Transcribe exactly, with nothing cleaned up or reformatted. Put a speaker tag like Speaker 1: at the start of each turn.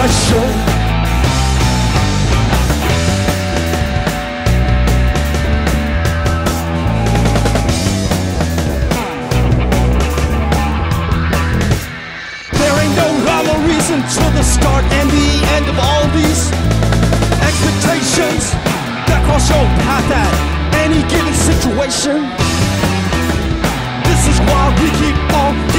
Speaker 1: pressure. There ain't no rhyme or reason to the start and the end of all these expectations that cross your path at any given situation. This is why we keep on